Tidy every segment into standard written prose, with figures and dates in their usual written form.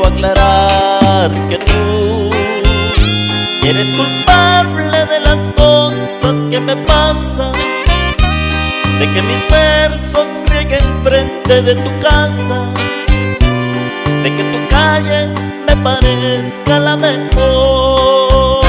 aclarar que tú eres culpable de las cosas que me pasan, de que mis versos rieguen frente de tu casa, de que tu calle me parezca la mejor.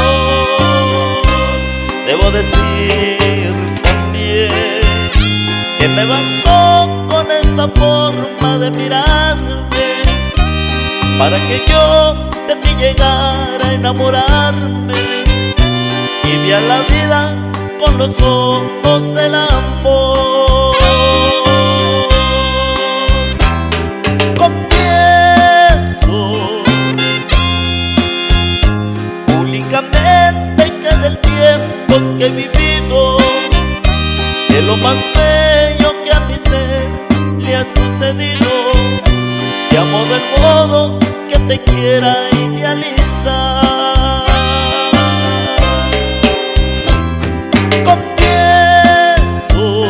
Debo decir también que me bastó con esa forma de mirarme para que yo de ti llegara a enamorarme y viera la vida con los ojos del amor. Confieso públicamente que del tiempo que he vivido, de lo más bello que a mi ser le ha sucedido, te amo del modo que te quiera idealizar. Confieso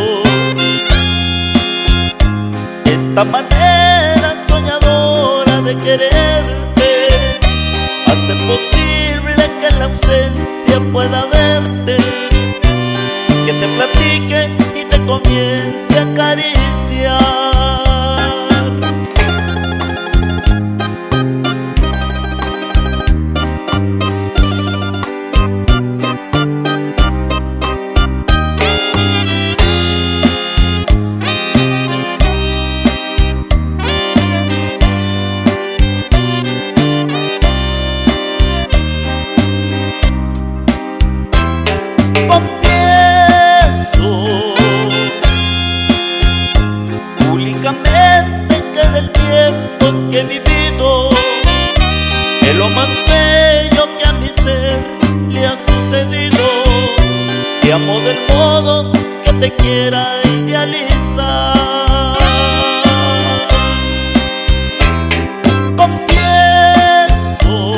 esta manera soñadora de quererte, hace posible que en la ausencia pueda verte, que te platique y te comience a acariciar. Confieso públicamente que del tiempo que he vivido, es lo más bello que a mi ser le ha sucedido, te amo del modo que te quiera idealizar. Confieso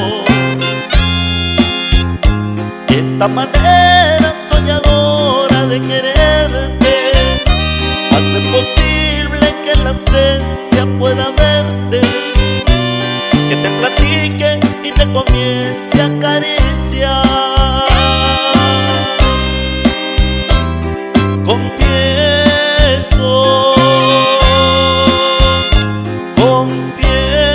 esta manera soñadora de quererte, hace posible que en la ausencia pueda verte, que te platique y te comience a acariciar. Confieso, confieso.